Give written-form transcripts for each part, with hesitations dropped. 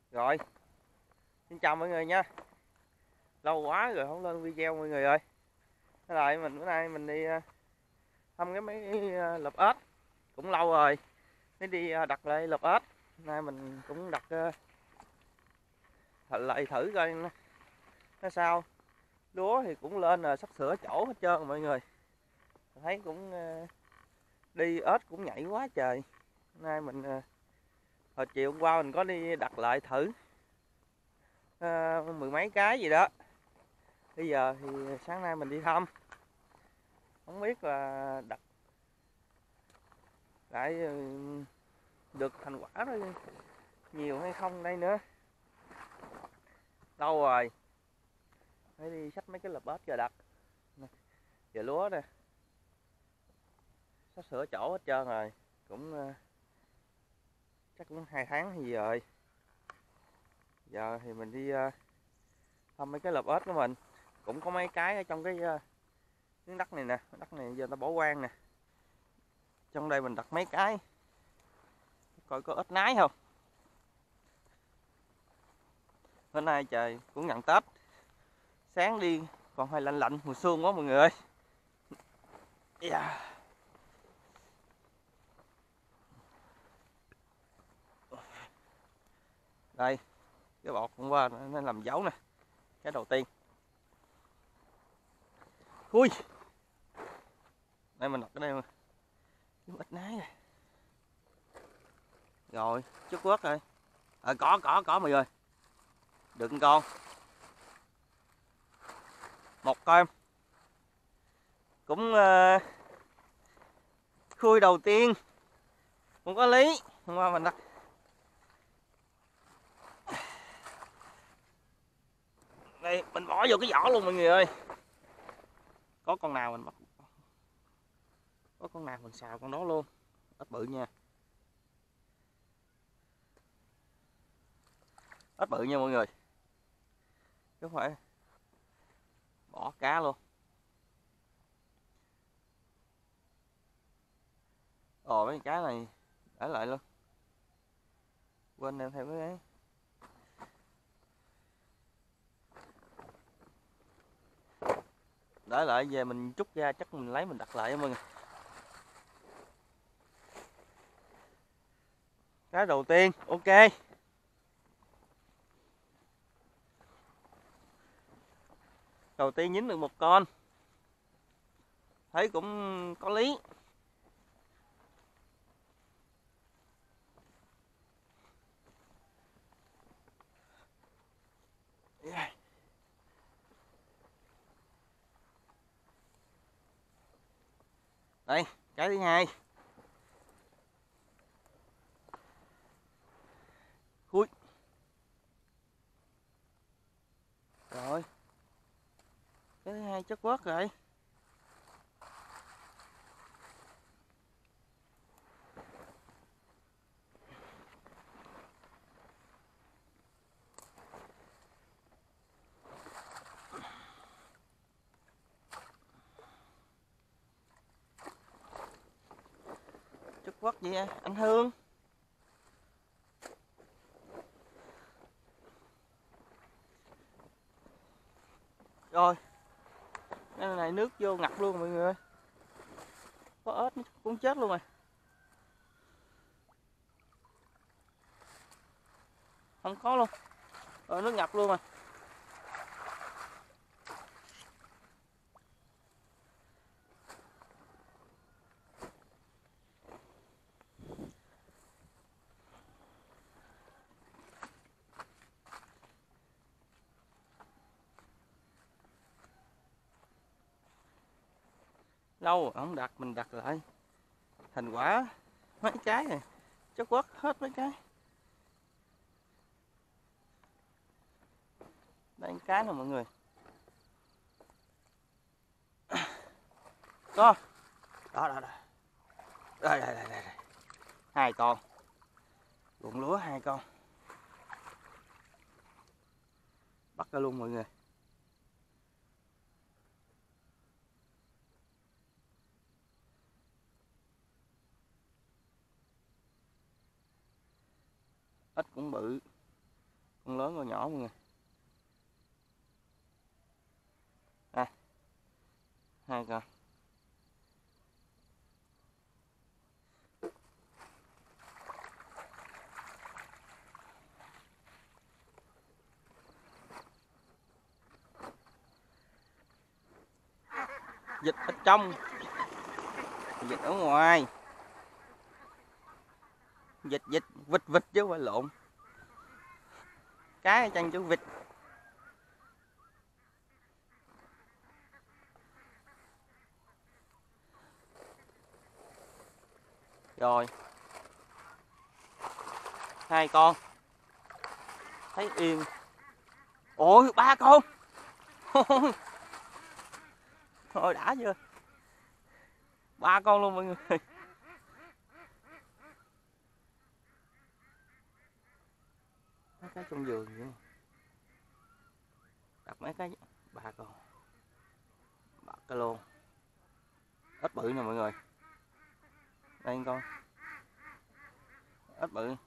Rồi, xin chào mọi người nha. Lâu quá rồi không lên video mọi người ơi. Thế lại mình bữa nay mình đi thăm cái mấy lợp ếch. Cũng lâu rồi mới đi đặt lại lợp ếch. Nay mình cũng đặt lại thử coi nó sao. Lúa thì cũng lên rồi, sắp sửa chỗ hết trơn rồi mọi người. Mình thấy cũng đi ếch cũng nhảy quá trời. Nay mình hồi chiều hôm qua mình có đi đặt lại thử mười mấy cái gì đó. Bây giờ thì sáng nay mình đi thăm, không biết là đặt lại được thành quả đó nhiều hay không đây nữa. Lâu rồi phải đi xách mấy cái lợp ếch giờ đặt. Giờ lúa nè sắp sửa chỗ hết trơn rồi, cũng chắc cũng 2 tháng hay gì rồi. Giờ thì mình đi thăm mấy cái lợp ếch của mình. Cũng có mấy cái ở trong cái miếng đất này nè, đất này giờ ta bỏ hoang nè. Trong đây mình đặt mấy cái coi có ếch nái không. Hôm nay trời cũng gần Tết, sáng đi còn hơi lạnh lạnh mùa sương quá mọi người ơi. Yeah. Đây cái bọt hôm qua nó làm dấu nè, cái đầu tiên. Ui, đây mình đặt cái đây mà kiếm ít nái này. Rồi chút quất rồi. Có mọi người, được con, một con cũng khui đầu tiên cũng có lý. Hôm qua mình đặt đây, mình bỏ vô cái vỏ luôn mọi người ơi. Có con nào mình bắt, có con nào mình xào con đó luôn. Ếch bự nha, ếch bự nha mọi người, chứ không phải bỏ cá luôn. Ồ mấy cái này để lại luôn, quên đem theo cái ấy. Để lại về mình trút ra chắc mình lấy mình đặt lại mọi người. Cái đầu tiên ok, đầu tiên dính được một con, thấy cũng có lý. Đây cái thứ hai. Ui, rồi cái thứ hai chất quất rồi. Chất quất gì anh Hương. Rồi cái này nước vô ngập luôn mọi người ơi, có ếch cũng chết luôn rồi, không có luôn. Rồi nước ngập luôn rồi. Lâu rồi không đặt, mình đặt lại thành quả mấy cái này chất quất hết mấy cái. Đây cái nè mọi người, có đó. Đây. 2 con ruộng lúa, 2 con bắt ra luôn mọi người. Ếch cũng bự, con lớn con nhỏ mọi người. À, 2 con. Vịt ở trong, vịt ở ngoài. Vịt vịt chứ không phải lộn. Cái ở chân chú vịt. Rồi 2 con thấy yên. Ôi 3 con. Thôi đã chưa, 3 con luôn mọi người. Mấy cái trong vườn vậy, đặt mấy cái 3 con, 3 cái luôn. Ếch bự nè mọi người, đây con ếch bự.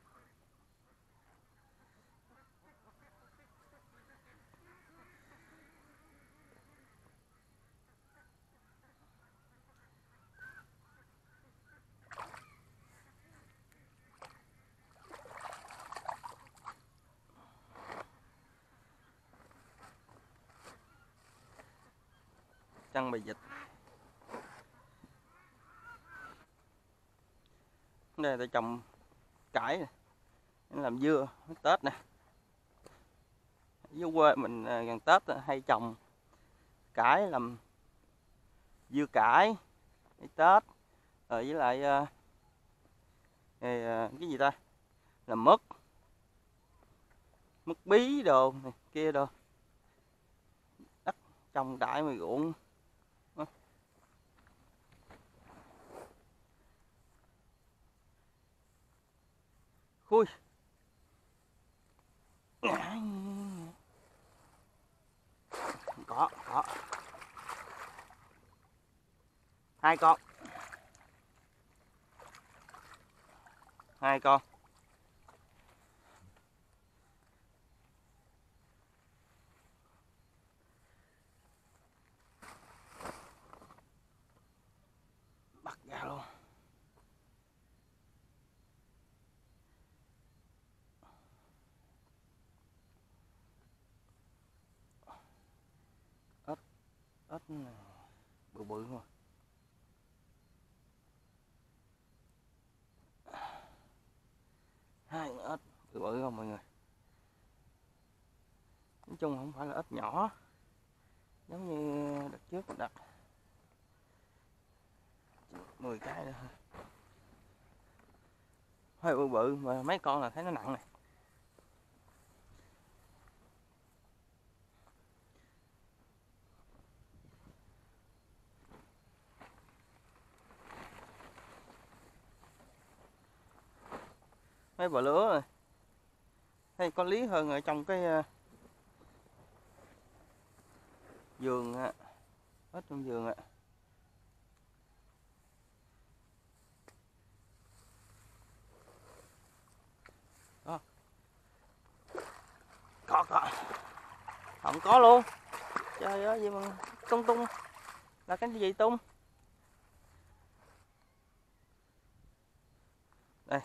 Chăn bầy vịt. Đây ta trồng cải nè, làm dưa Tết nè. Dưới quê mình gần Tết hay trồng cải, làm dưa cải để Tết. Rồi với lại cái gì ta, làm mứt bí đồ này kia đồ. Đất trồng đại mà ruộng. Khui. Có 2 con. 2 con. Bắt ra luôn. Ếch bự bự thôi. Hai ếch bự bự không mọi người. Nói chung không phải là ếch nhỏ giống như đợt trước mình đặt 10 cái nữa thôi. Hơi bự bự mà mấy con là thấy nó nặng này. Mấy bò lứa rồi. Hay có lý hơn ở trong cái vườn á, ếch trong vườn á. Đó. Có. Không có luôn. Trời ơi gì mà tung là cái gì tung. Đây.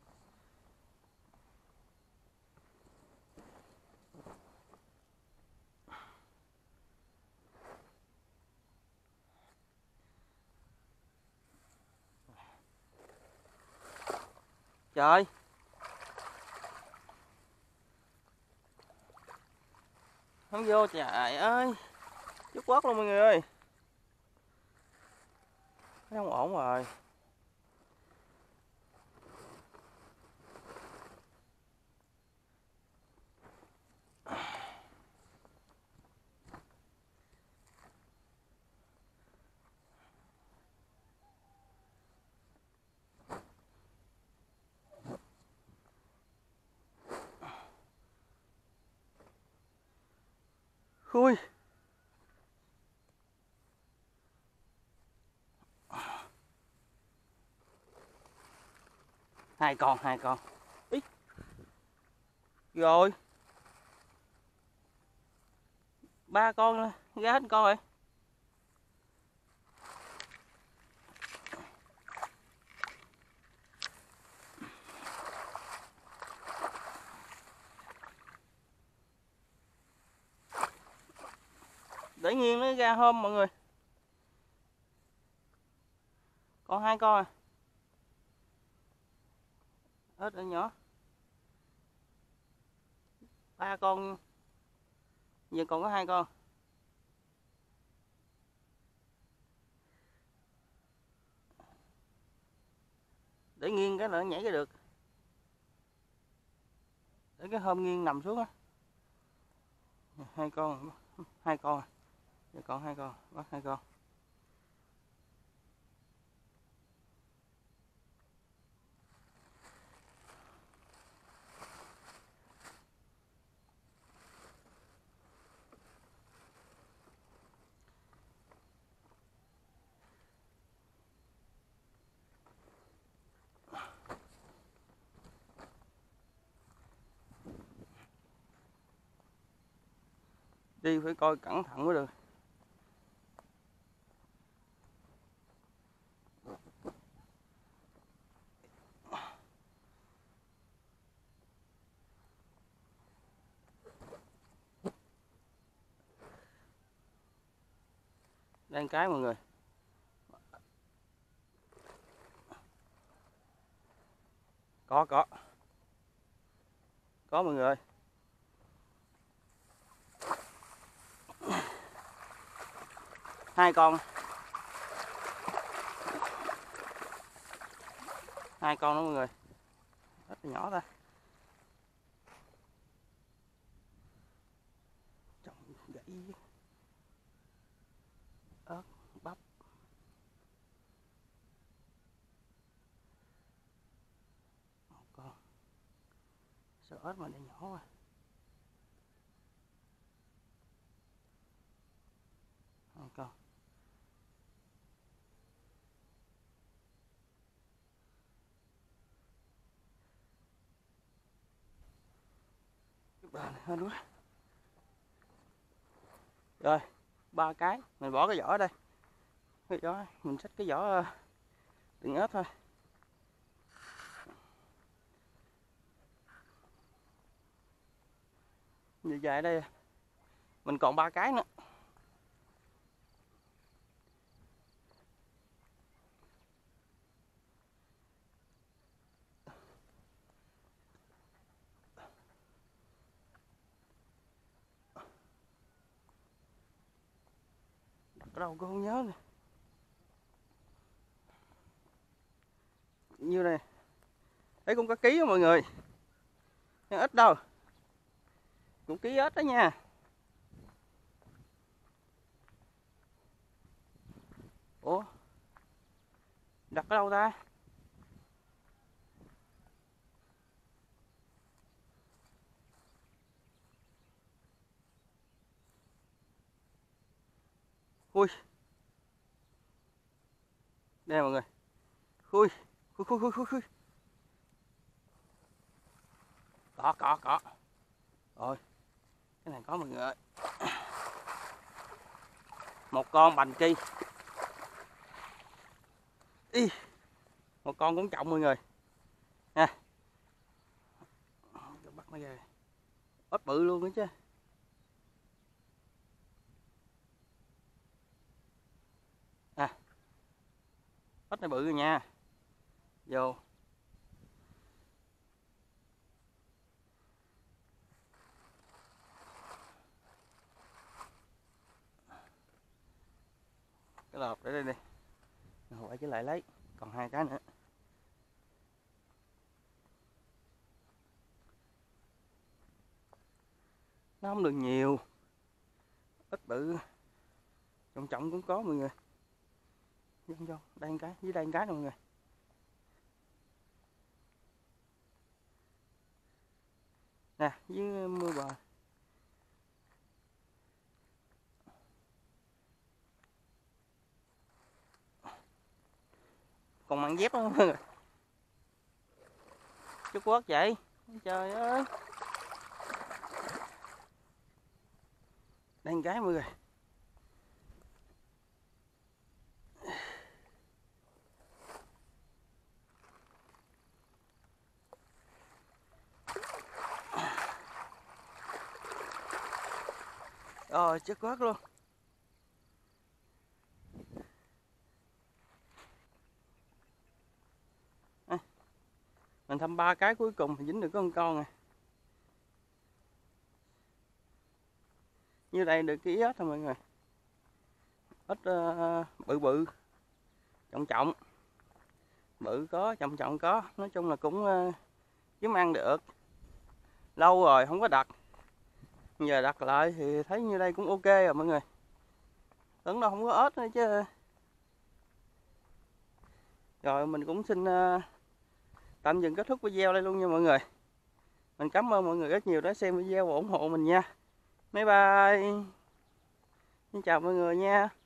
Trời. Không vô trời ơi. Chút quất luôn mọi người ơi. Thấy không ổn rồi. Khui. Hai con. Ý. Rồi, 3 con ra hết con rồi. Để nghiêng nó ra hôm mọi người. Còn 2 con à. Ếch ở nhỏ. 3 con. Giờ còn có 2 con. Để nghiêng cái là nó nhảy ra được. Để cái hôm nghiêng nằm xuống á. 2 con. 2 con. Giờ còn 2 con. Bắt 2 con. Đi phải coi cẩn thận mới được. Đang cái mọi người. Có mọi người ơi. 2 con. 2 con đó mọi người. Rất là nhỏ ta. Trồng gãy ớt bắp. Một con. Sao ớt mà lại nhỏ quá. Hai con. Cái bà này hên quá. Rồi, 3 cái, mình bỏ cái vỏ ở đây. Cái vỏ mình xách cái vỏ đựng ớt thôi. Giờ dài đây mình còn 3 cái nữa. Ở đâu cô không nhớ nè. Như này. Thấy cũng có ký đó mọi người. Nhưng ít đâu. Cũng ký ớt đó nha. Ủa? Đặt ở đâu ta? Ui. Đây mọi người. Ui. Ui. Có. Rồi. Cái này có mọi người ơi. Một con bành ki. Ý. Một con cũng trọng mọi người. Nha. Bắt nó ra. Ếch bự luôn đó chứ. À. Ếch này bự rồi nha. Vô. Cái lọt để đây đi. Quay trở lại lấy. Còn 2 cái nữa. Nó không được nhiều. Ít bự. Trọng cũng có mọi người. Vô. Đây một cái. Dưới đây một cái nè mọi người. Nè. Dưới mưa bờ. Còn mặn dép không mọi người. Chút quất vậy. Trời ơi. một cái mọi người. Rồi chất quất luôn. À, mình thăm 3 cái cuối cùng thì dính được có con à. Như đây được cái ếch thôi mọi người. Ếch bự bự, trọng trọng. Bự có, trọng trọng có. Nói chung là cũng kiếm ăn được. Lâu rồi không có đặt. Giờ đặt lại thì thấy như đây cũng ok rồi mọi người. Tưởng đâu không có ếch nữa chứ. Rồi mình cũng xin tạm dừng kết thúc video đây luôn nha mọi người. Mình cảm ơn mọi người rất nhiều đã xem video và ủng hộ mình nha. Bye bye. Xin chào mọi người nha.